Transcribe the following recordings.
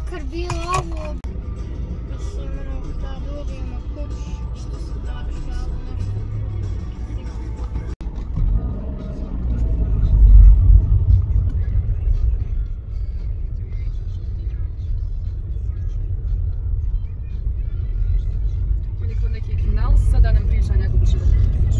makar bilo ovo. Mislim, da dobijemo kući. Da bi šalo nešto. On je kod neki kanal, sada nam priča nekog života.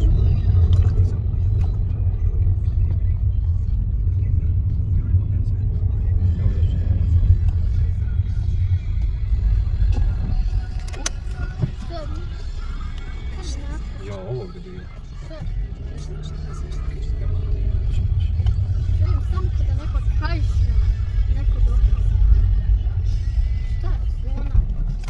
Ja, ovo gdje je. Želim samo kada neko kajše, neko dobro. Šta je zvona?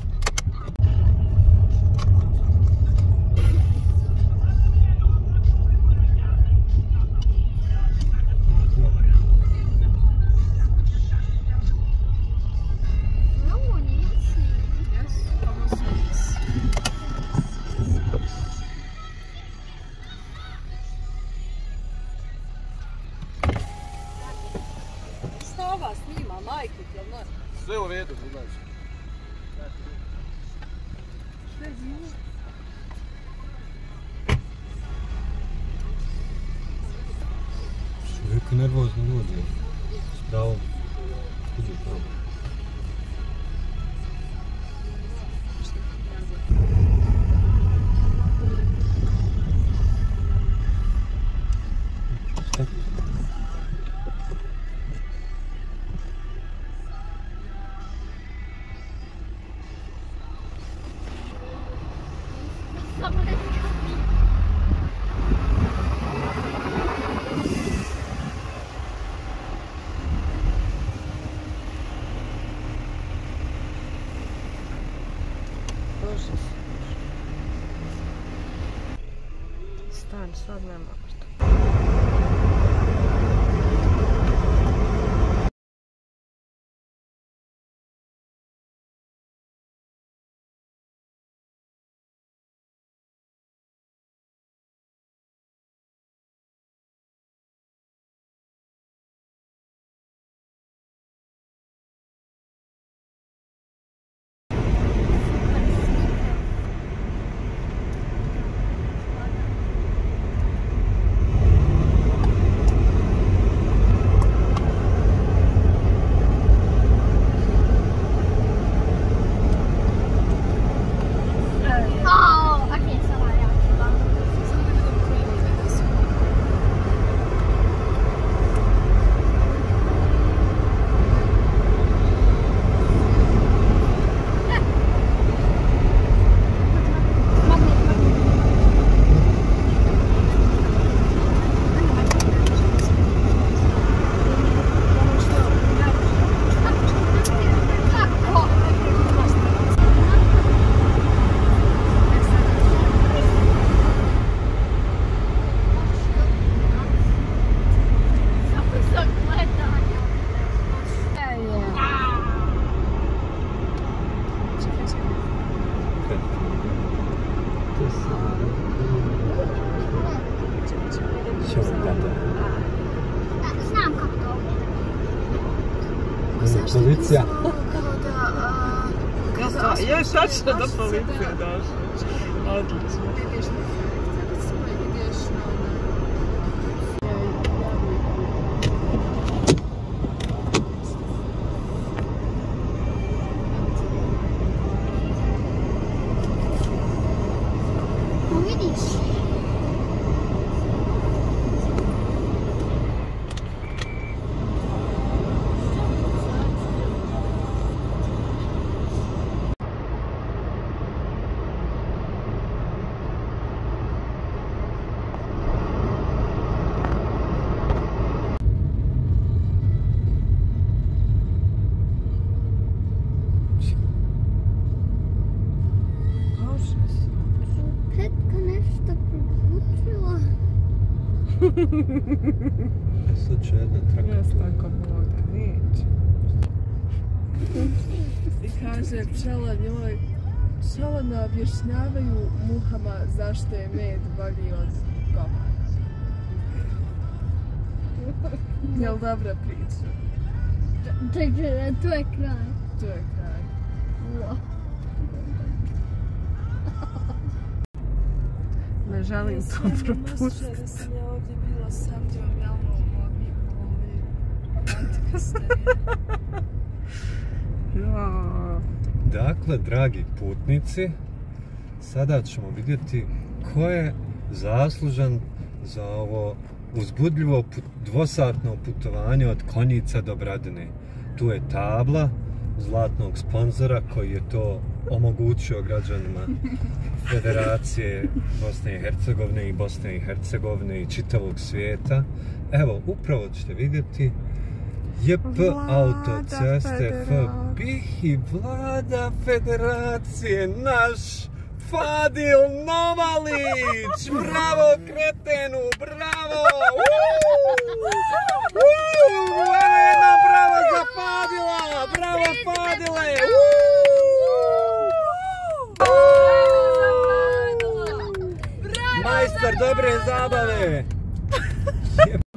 Ovo nisi. Yes, almost nice. Šta ova snima, majku, jel ne? Sve u redu, znači. Sve zima. Neki nervozni ljudi. S pravom. Idu pravo. Stani, sad nema možda. Znam kako to. Policija. Još tačno do policije došli. Odlično. Vidiš? Petka nešto probučila. Sad će jedna traka. Jes tako Boga, neće. I kaže pčela njoj, pčela ne objašnjavaju muhama zašto je med bolji od govana. Jel dobra priča? Čekaj, to je kraj. to je kraj. Wow. Ne želim to propustiti. Da sam ja ovdje bila sam ti objavila u mogi romantika serije. Dakle, dragi putnici, sada ćemo vidjeti ko je zaslužan za ovo uzbudljivo dvosatno putovanje od Konjica do Bradine. Tu je tabla zlatnog sponzora koji je to omogućio građanima Federacije Bosne i Hercegovine i Bosne i Hercegovine i čitavog svijeta. Evo, upravo ćete vidjeti JP autoceste FBIH i Vlada Federacije, naš Fadil Novalić! Bravo kretenu, bravo! Evo jedna bravo za Fadila! Bravo Fadile! Majstor dobre zabave!